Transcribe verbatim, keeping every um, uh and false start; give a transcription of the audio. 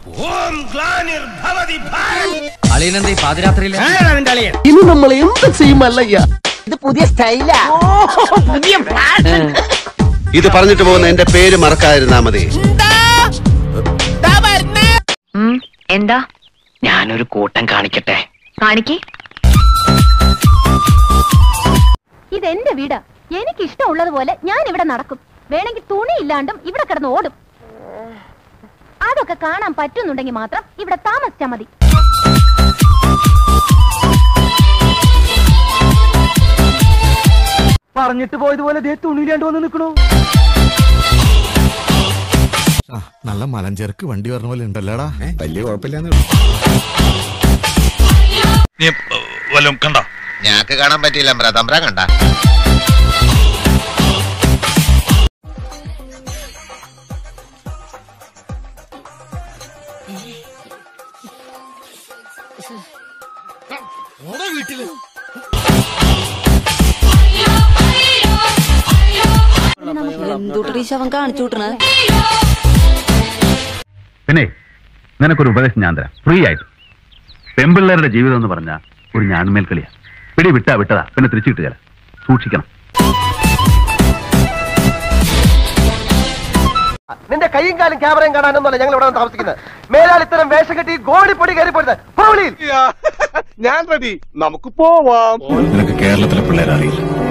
അളിയനെന്താ പാതിരാത്രിയില് ഇനി നമ്മൾ എന്ത് ചെയ്യുമല്ലയ്യ? ഇത് പുതിയ സ്റ്റൈലാ, പുതിയ ഫാഷൻ. ഇത് പറഞ്ഞിട്ട് പോകുന്ന എന്റെ പേര് മറക്കാതിരുന്നാ മതി. എന്താ? ഞാനൊരു കൂട്ടം കാണിക്കട്ടെ. കാണിക്കേ. ഇതെന്റെ വീട്, എനിക്ക് ഇഷ്ടമുള്ളതുപോലെ ഞാൻ ഇവിടെ നടക്കും. വേണമെങ്കിൽ തുണി ഇല്ലാണ്ടും ഇവിടെ കിടന്ന് ഓടും. അതൊക്കെ കാണാൻ പറ്റുന്നുണ്ടെങ്കിൽ മാത്രം ഇവിടെ താമസിച്ചാ മതി. പറഞ്ഞിട്ട് പോയതുപോലെ തുണിയിലാണ്ട് വന്ന് നിൽക്കണു. നല്ല മലഞ്ചേർക്ക് വണ്ടി പറഞ്ഞ പോലെ ഉണ്ടല്ലോടാ. വലിയ കുഴപ്പമില്ലാന്ന് കണ്ട ഞാക്ക് കാണാൻ പറ്റിയില്ല. തമ്പ്ര കണ്ട വീട്ടില് പിന്നെ നിനക്കൊരു ഉപദേശം ഞാൻ തരാം, ഫ്രീ ആയിട്ട്. പെമ്പിള്ളേരുടെ ജീവിതം എന്ന് പറഞ്ഞാൽ ഒരു ഞാനുമേൽ കളിയാ. പിടി വിട്ടാ വിട്ടതാ, പിന്നെ തിരിച്ചു കിട്ടുക. സൂക്ഷിക്കണം. നിന്റെ കൈയും കാലും ക്യാമറയും കാണാനൊന്നുമല്ല ഞങ്ങൾ ഇവിടെ താമസിക്കുന്നത്. മേലാൽ ഇത്തരം വേഷം കെട്ടി ഗോടിപ്പൊടി കയറി പോരുന്നത്. ഞാൻ റെഡി, നമുക്ക് പോവാം. നിനക്ക് കേരളത്തിലെ പിള്ളേരെ അറിയില്ല.